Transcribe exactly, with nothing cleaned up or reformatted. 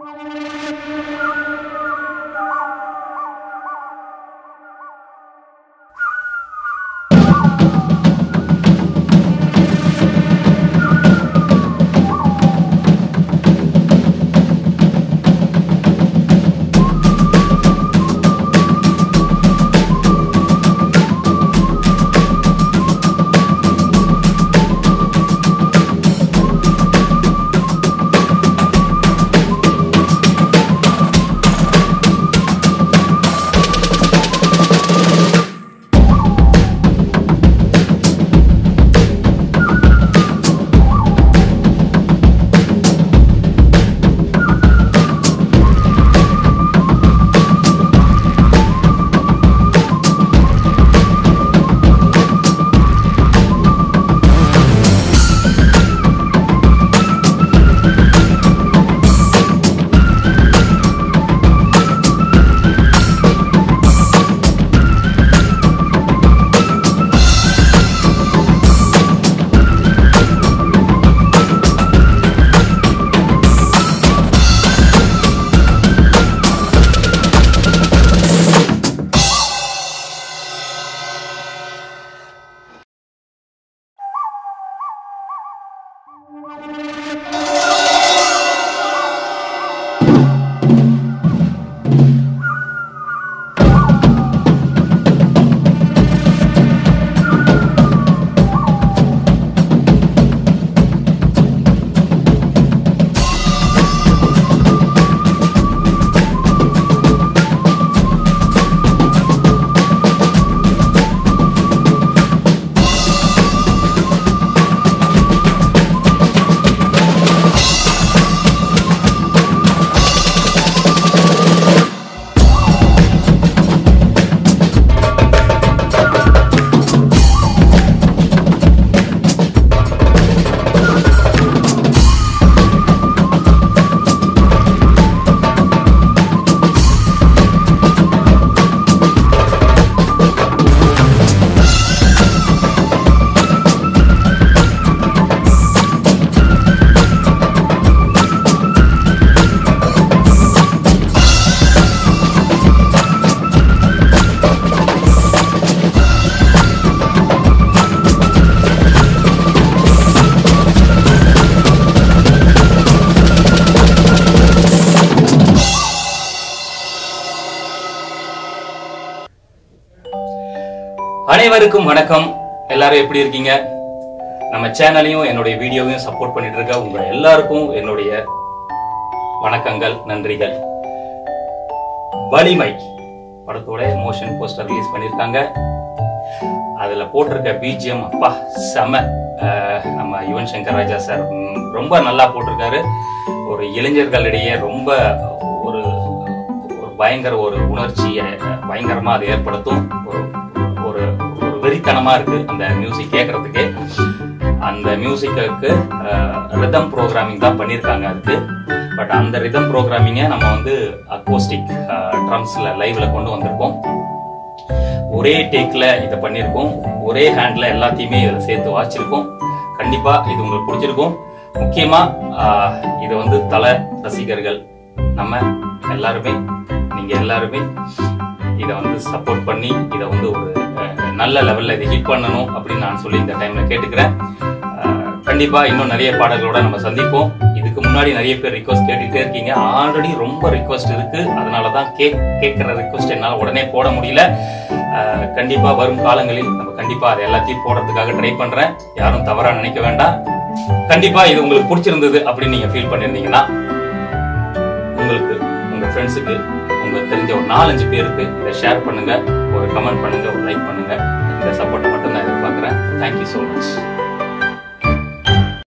அனைவருக்கும் வணக்கம். எல்லாரும் எப்படி இருக்கீங்க? நம்ம சேனலையும் என்னுடைய வீடியோவையும் சப்போர்ட் பண்ணிட்டு இருக்க உங்க எல்லாருக்கும் என்னுடைய வணக்கங்கள், நன்றிகள். வலிமை படத்தோட மோஷன் போஸ்டர் ரிலீஸ் பண்ணிருக்காங்க. அதுல போட்டிருக்க பிஜிஎம் அப்பா செம. நம்ம யுவன் சங்கர் ராஜா சார் ரொம்ப நல்லா போட்டிருக்காரு. ஒரு இளைஞர்களிடையே ரொம்ப ஒரு பயங்கர ஒரு உணர்ச்சியை பயங்கரமா அதை ஏற்படுத்தும். ஒரு ஒரு ஒரு வெறித்தனமா இருக்கு அந்த மியூசிக் கேட்கறதுக்கு. அந்த மியூசிக்கு ரிதம் ப்ரோக்ராமிங் தான் பண்ணியிருக்காங்க அதுக்கு. பட் அந்த ரிதம் ப்ரோக்ராமிங்கை நம்ம வந்து அக்கோஸ்டிக் ட்ரம்ஸ்ல லைவ்ல கொண்டு வந்திருக்கோம். ஒரே டேக்ல இதை பண்ணியிருக்கோம். ஒரே ஹேண்ட்ல எல்லாத்தையுமே இதில் சேர்த்து வாச்சிருக்கோம். கண்டிப்பா இது உங்களுக்கு பிடிச்சிருக்கும். முக்கியமா இதை வந்து தல ரசிகர்கள் நம்ம எல்லாருமே, நீங்க எல்லாருமே இதை வந்து சப்போர்ட் பண்ணி இதை வந்து ஒரு நல்ல லெவல்ல இதை ஹிட் பண்ணணும் அப்படின்னு நான் சொல்லி இந்த டைம்ல கேட்டுக்கிறேன். கண்டிப்பா இன்னும் நிறைய பாடல்களோட நம்ம சந்திப்போம். இதுக்கு முன்னாடி நிறைய பேர் ரிக்வஸ்ட் கேட்டுட்டே இருக்கீங்க. ஆல்ரெடி ரொம்ப ரிக்வஸ்ட் இருக்கு. அதனாலதான் கே கேட்கிற ரிக்வஸ்ட் என்னால உடனே போட முடியல. கண்டிப்பா வரும் காலங்களில் நம்ம கண்டிப்பா அதை எல்லாத்தையும் போடுறதுக்காக ட்ரை பண்றேன். யாரும் தவறா நினைக்க வேண்டாம். கண்டிப்பா இது உங்களுக்கு பிடிச்சிருந்தது அப்படின்னு நீங்க ஃபீல் பண்ணிருந்தீங்கன்னா உங்களுக்கு, உங்க ஃப்ரெண்ட்ஸுக்கு, உங்களுக்கு தெரிஞ்ச ஒரு நாலஞ்சு பேருக்கு இதை ஷேர் பண்ணுங்க, ஒரு கமெண்ட் பண்ணுங்க, ஒரு லைக் பண்ணுங்க. இந்த சப்போர்ட்டை மட்டும் நான் எதிர்பார்க்கிறேன். Thank you so much.